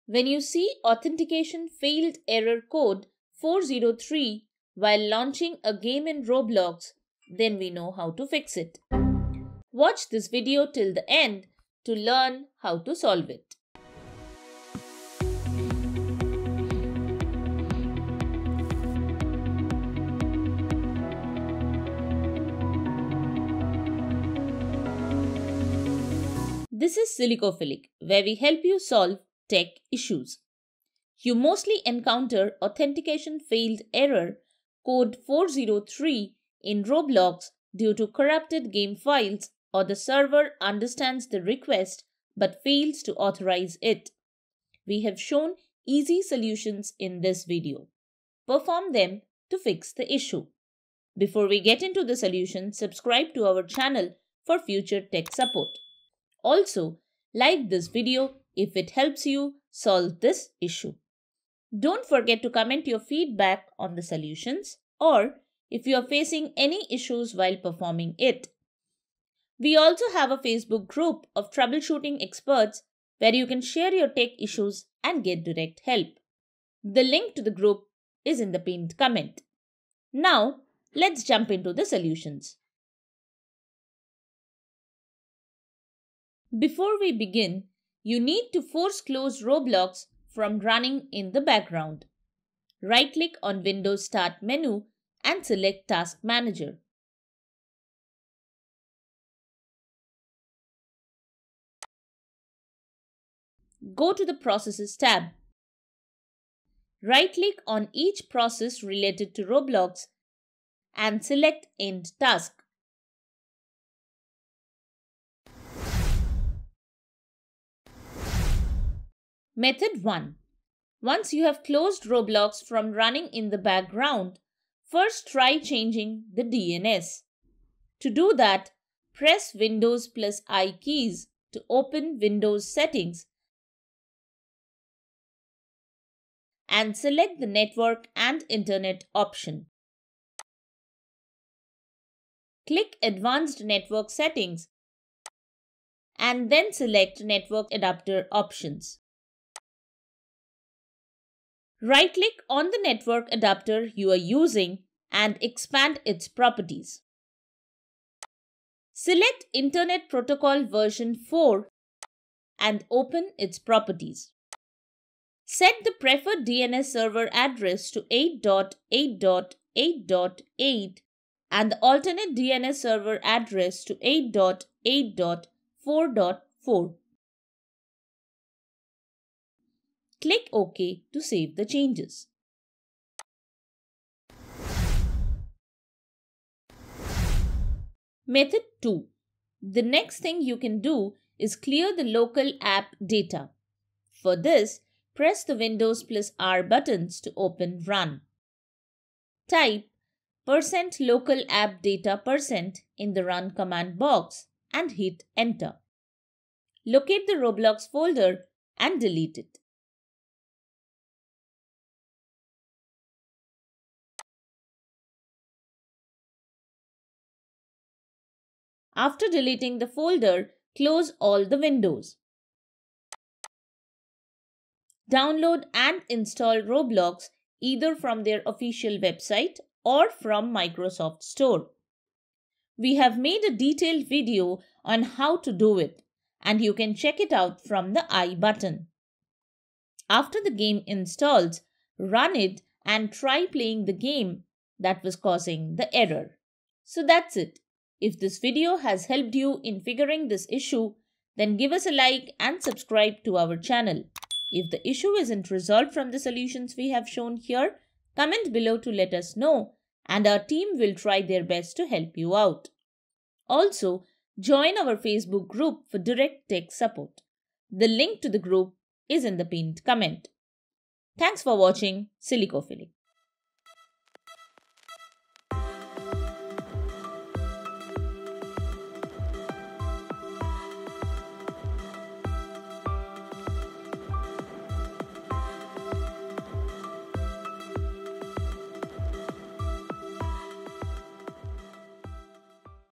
When you see Authentication Failed error code 403 while launching a game in Roblox, then we know how to fix it. Watch this video till the end to learn how to solve it. This is Silicophilic, where we help you solve tech issues. You mostly encounter Authentication Failed error code 403 in Roblox due to corrupted game files, or the server understands the request but fails to authorize it. We have shown easy solutions in this video. Perform them to fix the issue. Before we get into the solution, subscribe to our channel for future tech support. Also, like this video if it helps you solve this issue. Don't forget to comment your feedback on the solutions or if you are facing any issues while performing it. We also have a Facebook group of troubleshooting experts where you can share your tech issues and get direct help. The link to the group is in the pinned comment. Now, let's jump into the solutions. Before we begin, you need to force close Roblox from running in the background. Right-click on Windows Start menu and select Task Manager. Go to the Processes tab. Right-click on each process related to Roblox and select End Task. Method 1. Once you have closed Roblox from running in the background, first try changing the DNS. To do that, press Windows plus I keys to open Windows Settings and select the Network and Internet option. Click Advanced Network Settings and then select Network Adapter options. Right-click on the network adapter you are using and expand its properties. Select Internet Protocol version 4 and open its properties. Set the preferred DNS server address to 8.8.8.8 and the alternate DNS server address to 8.8.4.4. Click OK to save the changes. Method 2. The next thing you can do is clear the local app data. For this, press the Windows plus R buttons to open Run. Type %local app data % in the Run command box and hit Enter. Locate the Roblox folder and delete it. After deleting the folder, close all the windows. Download and install Roblox either from their official website or from Microsoft Store. We have made a detailed video on how to do it, and you can check it out from the I button. After the game installs, run it and try playing the game that was causing the error. So that's it. If this video has helped you in figuring this issue, then give us a like and subscribe to our channel. If the issue isn't resolved from the solutions we have shown here, comment below to let us know, and our team will try their best to help you out. Also, join our Facebook group for direct tech support. The link to the group is in the pinned comment. Thanks for watching Silicophilic.